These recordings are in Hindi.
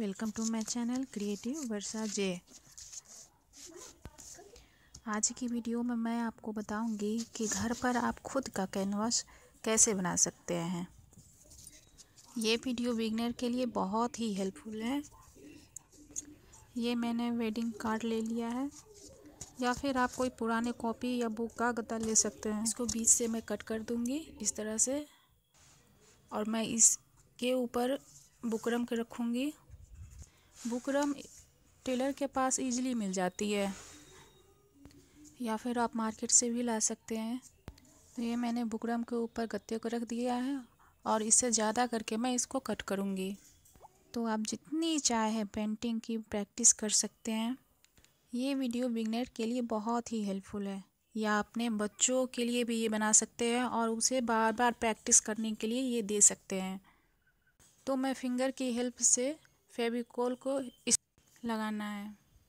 Welcome to my channel creative Varsha J. आज की वीडियो में मैं आपको बताऊंगी कि घर पर आप खुद का कैनवास कैसे बना सकते हैं। ये वीडियो बिगनर के लिए बहुत ही हेल्पफुल है। ये मैंने वेडिंग कार्ड ले लिया है, या फिर आप कोई पुराने कॉपी या बुक का गत्ता ले सकते हैं। इसको बीच से मैं कट कर दूंगी इस तरह से, और मैं इसके ऊपर बुकरम के रखूँगी। बुकरम टेलर के पास इजीली मिल जाती है, या फिर आप मार्केट से भी ला सकते हैं। तो ये मैंने बुकरम के ऊपर गत्ते को रख दिया है, और इससे ज़्यादा करके मैं इसको कट करूँगी। तो आप जितनी चाहे पेंटिंग की प्रैक्टिस कर सकते हैं। ये वीडियो बिगनर के लिए बहुत ही हेल्पफुल है, या अपने बच्चों के लिए भी ये बना सकते हैं और उसे बार बार प्रैक्टिस करने के लिए ये दे सकते हैं। तो मैं फिंगर की हेल्प से फेविकोल को इस लगाना है।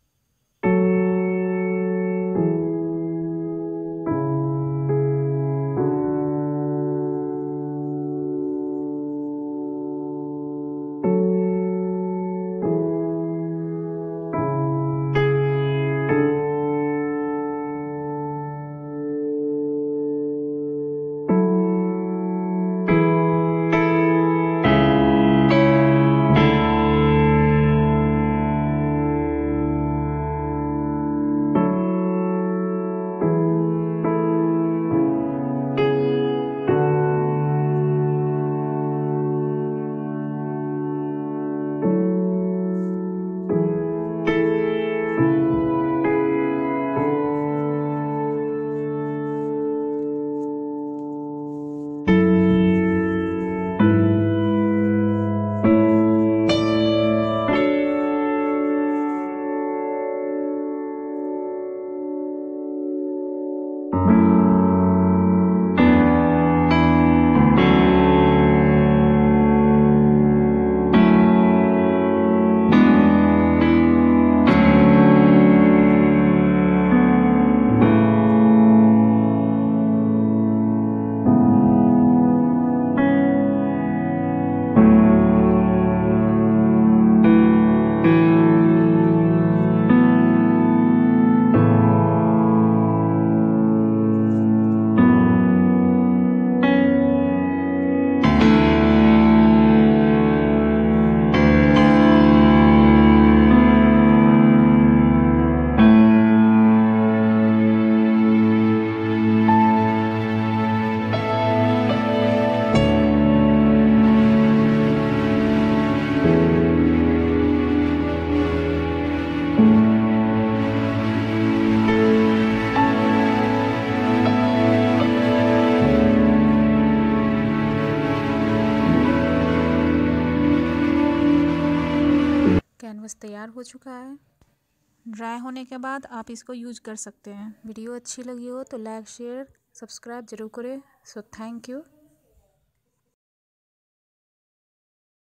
कैनवस तैयार हो चुका है। ड्राई होने के बाद आप इसको यूज कर सकते हैं। वीडियो अच्छी लगी हो तो लाइक शेयर सब्सक्राइब जरूर करें। So thank you.